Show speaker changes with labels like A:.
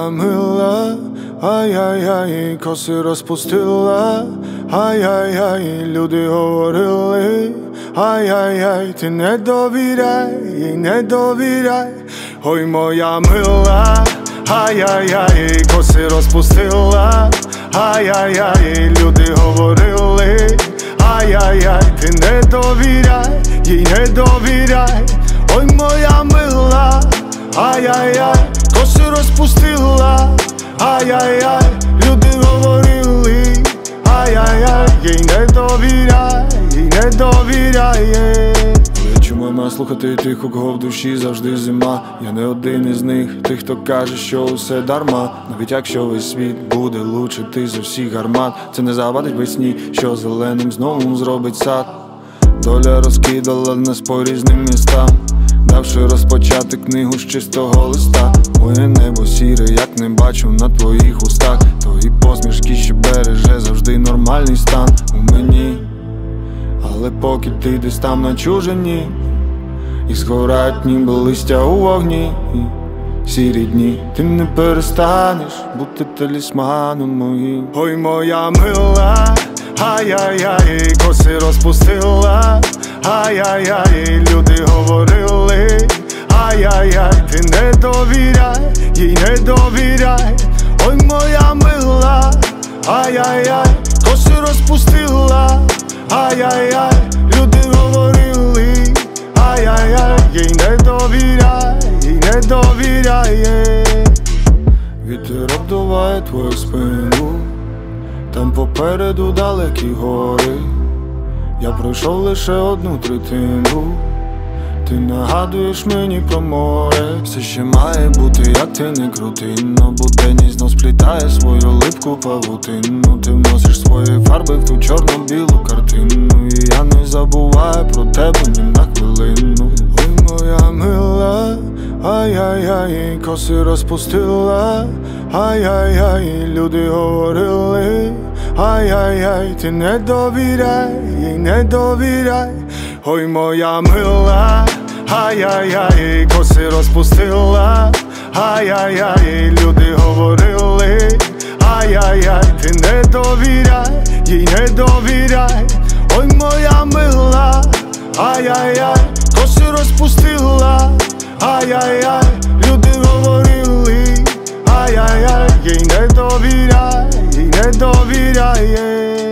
A: моя мила, ай-яй-яй, коси розпустила, ай-яй-яй, люди говорили, ай-яй-яй, ти не довіряй, їй не довіряй. Ой, моя мила, ай-яй-яй, коси розпустила, ай-яй-яй, люди говорили, ай-яй-яй, ти не довіряй, їй не довіряй. Ой, моя мила, ай-яй-яй, коси розпустила, ай-яй-яй, люди говорили, ай-яй-яй, їй не довіряй, їй не довіряє. Чому має слухати тих, у кого в душі завжди зима? Я не один із них, тих, хто каже, що усе дарма. Навіть якщо весь світ буде лучше ти з усіх гармат, це не завадить весні, що зеленим знову зробить сад. Доля розкидала нас по різним містам, давши розпочати книгу з чистого листа. Моє небо сіре, як не бачу на твоїх устах, твої посмішки, що береже завжди нормальний стан у мені. Але поки ти десь там на чужині, і згорають ніби листя у вогні, сірі дні, ти не перестанеш бути талісманом моїм. Ой, моя мила, ай-яй-яй, коси розпустила, ай-яй-яй, люди говорили, ай-яй-яй, ти не довіряй, їй не довіряй. Ой, моя мила, ай-яй-яй, коси розпустила, ай-яй-яй, люди говорили, ай-яй-яй, їй не довіряй, їй не довіряє. Вітер обдуває твою спину, там попереду далекі гори. Я пройшов лише одну третину, ти нагадуєш мені про море. Все ще має бути, як ти не крути, но буденність знов сплітає свою липку павутину. Ти вносиш свої фарби в ту чорно-білу картину, і я не забуваю про тебе ні на хвилину. Ой, моя мила, ай-яй-яй, коси розпустила, ай-яй-яй, люди говорили, ай-яй-яй, ти не довіряй, їй не довіряй. Ой, моя мила, ай-яй-яй, коси розпустила, ай-яй-яй, люди говорили, ай-яй-яй, ти не довіряй, їй не довіряй. Ой, моя мила, ай-яй-яй, коси розпустила, ай-яй-яй, люди говорили, ай-яй-яй, їй не довіряй, їй не довіряє.